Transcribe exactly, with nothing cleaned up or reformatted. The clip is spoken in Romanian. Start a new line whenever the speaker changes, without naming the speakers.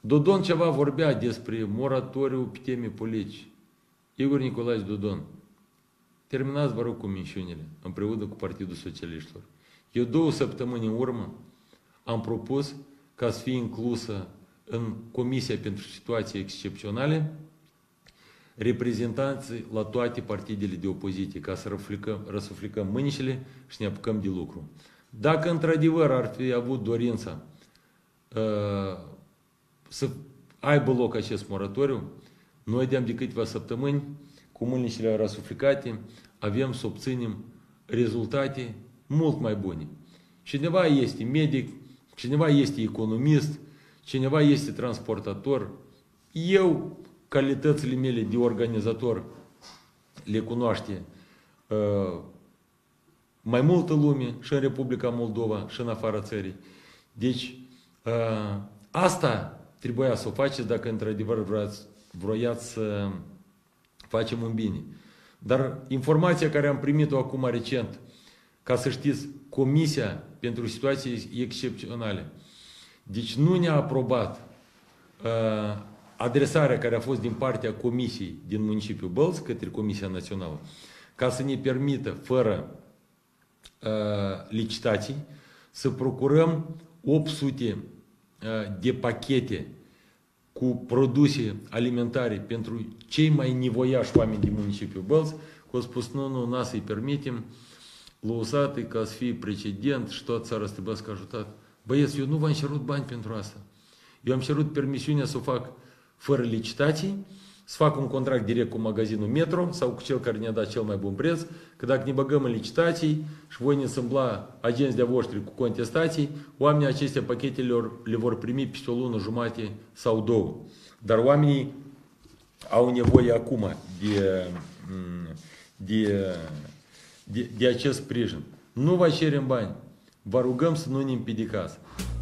Dodon ceva vorbea despre moratoriu pe teme politice. Igor Nicolae Dodon, terminați, vă rog, cu minciunile, împreună cu Partidul Socialiștilor. Eu două săptămâni în urmă am propus ca să fie inclusă în Comisia pentru Situații Excepționale reprezentanții la toate partidele de opoziție, ca să răsuflicăm mâinile și ne apucăm de lucru. Dacă într-adevăr ar fi avut dorința uh, să aibă loc acest moratoriu, noi de-am de câteva săptămâni, cu mâinile răsuflicate, avem să obținem rezultate mult mai bune. Cineva este medic, cineva este economist, cineva este transportator. Eu, calitățile mele de organizator, le cunoaște uh, mai multă lume și în Republica Moldova și în afara țării. Deci, uh, asta trebuia să o faceți dacă într-adevăr vreați, vroiați să facem un bine. Dar informația care am primit-o acum recent, ca să știți, Comisia pentru Situații Excepționale, deci nu ne-a aprobat uh, adresarea care a fost din partea Comisiei din municipiul Bălți către Comisia Națională, ca să ne permită, fără uh, licitații, să procurăm opt sute uh, de pachete cu produse alimentare pentru cei mai nevoiași oameni din municipiul Bălți, că au spus, nu, nu, n-a să-i permitem, lăsate ca să fie precedent și toată țara să trebuie să ajutat. Băieți, eu nu v-am cerut bani pentru asta. Eu am cerut permisiunea să o fac fără licitații, să fac un contract direct cu magazinul Metro sau cu cel care ne-a dat cel mai bun preț, că dacă ne băgăm în licitații și voi ne însâmbla agenți de-a voștri cu contestații, oamenii acestea pachetele le vor primi peste o lună jumate sau două. Dar oamenii au nevoie acum de, de, de, de acest sprijin. Nu vă cerem bani, vă rugăm să nu ne împiedicați.